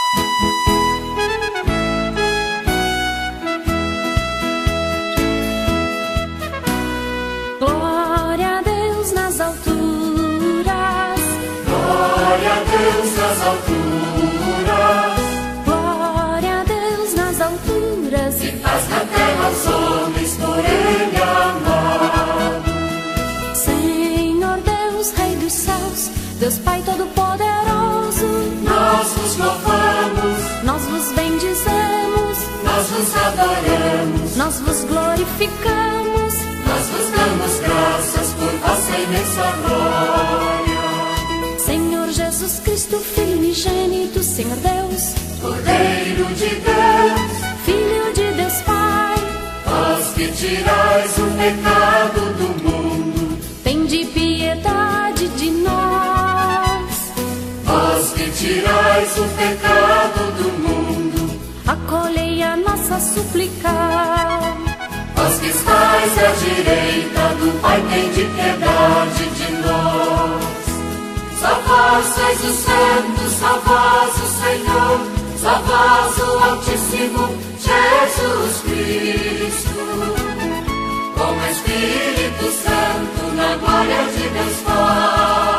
Glória a Deus nas alturas. Glória a Deus nas alturas. Glória a Deus nas alturas. E paz na terra aos homens por Ele amado. Senhor Deus, Rei dos céus, Deus Pai Todo-Poderoso, Nós vos louvamos, nós vos bendizemos, nós vos adoramos, nós vos glorificamos. nós vos damos graças por vossa imensa glória. Senhor Jesus Cristo, Filho unigênito, Senhor Deus, Cordeiro de Deus, Filho de Deus Pai, vós que tirais o pecado do mundo, tende piedade de nós. vós que tirais o pecado do mundo, Acolhei a nossa súplica. vós que estáis à direita do Pai, tende piedade de nós. Só vós sois o Santo, só vós o Senhor, só vós o Altíssimo Jesus Cristo. Com o Espírito Santo, na glória de Deus Pai.